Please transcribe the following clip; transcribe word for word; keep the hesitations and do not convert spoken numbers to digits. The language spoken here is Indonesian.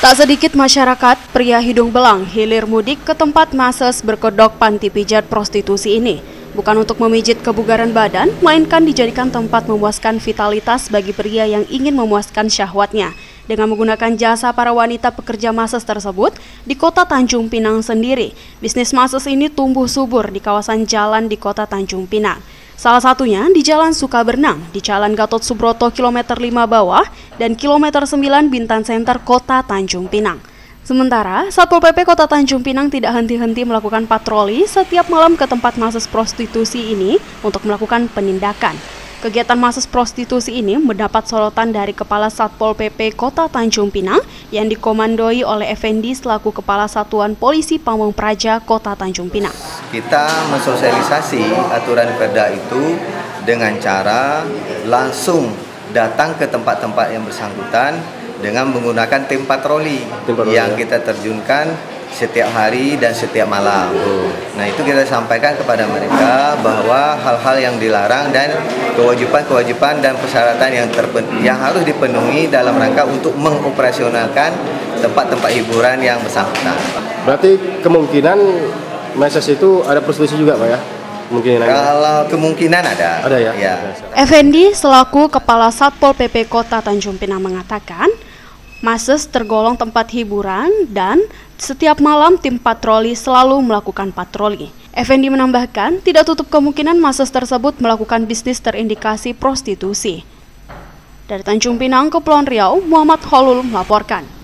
Tak sedikit masyarakat pria hidung belang hilir mudik ke tempat mases berkedok panti pijat prostitusi ini. Bukan untuk memijit kebugaran badan, melainkan dijadikan tempat memuaskan vitalitas bagi pria yang ingin memuaskan syahwatnya. Dengan menggunakan jasa para wanita pekerja mases tersebut, di kota Tanjung Pinang sendiri, bisnis mases ini tumbuh subur di kawasan jalan di kota Tanjung Pinang. Salah satunya di Jalan Sukabernang, di Jalan Gatot Subroto kilometer lima bawah dan kilometer sembilan Bintan Center Kota Tanjung Pinang. Sementara, Satpol P P Kota Tanjung Pinang tidak henti-henti melakukan patroli setiap malam ke tempat mases prostitusi ini untuk melakukan penindakan. Kegiatan mases prostitusi ini mendapat sorotan dari Kepala Satpol P P Kota Tanjung Pinang yang dikomandoi oleh Effendi selaku Kepala Satuan Polisi Pamong Praja Kota Tanjung Pinang. Kita mensosialisasi aturan perda itu dengan cara langsung datang ke tempat-tempat yang bersangkutan dengan menggunakan tim patroli, tim patroli yang kita terjunkan setiap hari dan setiap malam. Oh. Nah, itu kita sampaikan kepada mereka bahwa hal-hal yang dilarang dan kewajiban-kewajiban dan persyaratan yang yang harus dipenuhi dalam rangka untuk mengoperasionalkan tempat-tempat hiburan yang bersangkutan. Berarti kemungkinan mases itu ada prostitusi juga, Pak ya? Kemungkinan Kalau ada. kemungkinan ada. Ada ya? Ya. Effendi selaku Kepala Satpol P P Kota Tanjung Pinang mengatakan, mases tergolong tempat hiburan dan setiap malam tim patroli selalu melakukan patroli. Effendi menambahkan, tidak tutup kemungkinan mases tersebut melakukan bisnis terindikasi prostitusi. Dari Tanjung Pinang, Kepulauan Riau, Muhammad Holul melaporkan.